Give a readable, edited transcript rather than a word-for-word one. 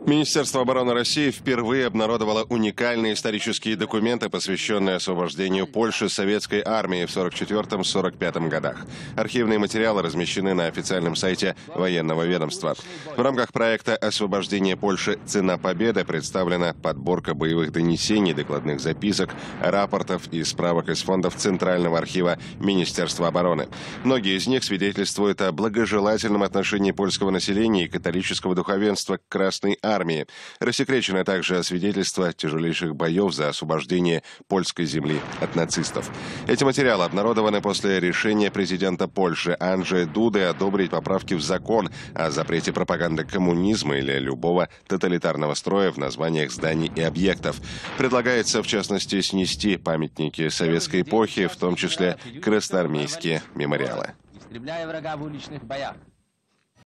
Министерство обороны России впервые обнародовало уникальные исторические документы, посвященные освобождению Польши советской армией в 1944-1945 годах. Архивные материалы размещены на официальном сайте военного ведомства. В рамках проекта «Освобождение Польши. Цена победы» представлена подборка боевых донесений, докладных записок, рапортов и справок из фондов Центрального архива Министерства обороны. Многие из них свидетельствуют о благожелательном отношении польского населения и католического духовенства к Красной армии. Рассекречено также свидетельство тяжелейших боев за освобождение польской земли от нацистов. Эти материалы обнародованы после решения президента Польши Анджея Дуды одобрить поправки в закон о запрете пропаганды коммунизма или любого тоталитарного строя в названиях зданий и объектов. Предлагается, в частности, снести памятники советской эпохи, в том числе красноармейские мемориалы. Истребляя врага в уличных боях.